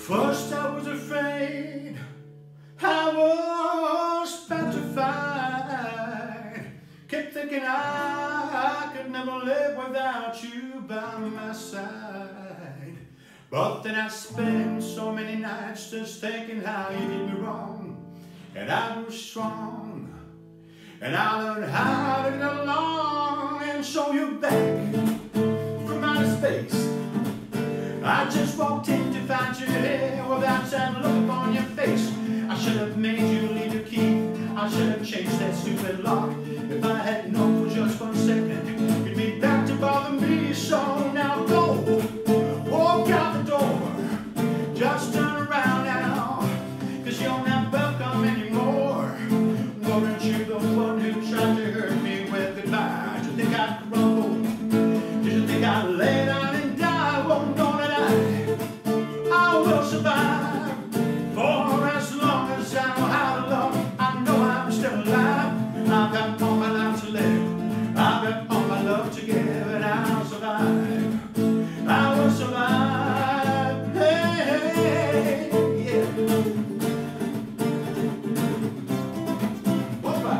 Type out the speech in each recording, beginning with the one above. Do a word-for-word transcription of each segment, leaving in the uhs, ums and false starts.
First I was afraid, I was petrified. Kept thinking I, I could never live without you by my side. But then I spent so many nights just thinking how you did me wrong. And I grew strong, and I learned how to get along. And so you're back from outer space. I just walked in to find you here without that look upon your face. I should have made you leave your key. I should have changed that stupid lock. If I had known for just one second, you'd be back to bother me. So now go, walk out the door. Just turn around now, cause you're not welcome anymore. Weren't you the one who tried to hurt me with goodbye? Did you think I'd crumble? Did you think I'd lay down and die? Well, no. I will survive for as long as I know how to love. I know I'm still alive. I've got all my life to live. I've got all my love to give, and I'll survive. I will survive. Hey, hey, yeah. Bye-bye.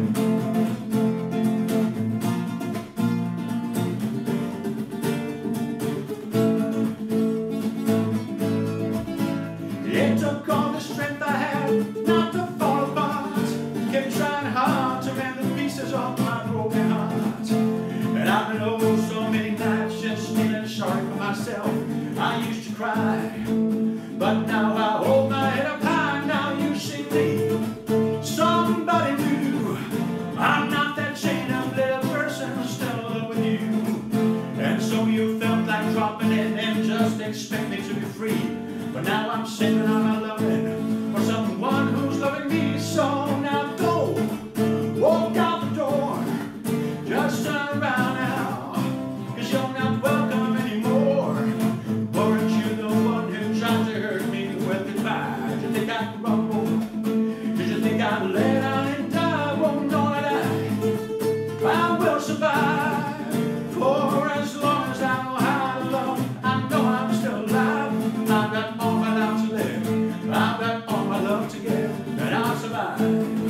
It took all the strength I had not to fall apart. Kept trying hard to mend the pieces of my broken heart. And I've been over so many nights just feeling sorry for myself. I used to cry, but now I hold my head up high. Now you see me, somebody new. I'm not that chained up little person still in love with you. And so you felt like dropping in and just expect me to be free. But now I'm saving all my loving for someone who's loving me. So now go, walk out the door. Just turn around now, cause you're not welcome anymore. Weren't you the one who tried to hurt me with goodbye? Did you think I'd crumble? Did you think I'd lay down and die? Well, no, that I, I will survive for as long as I know how to love. I know I'm still alive. I've got all my life to live. I've got all my love to give, and I'll survive.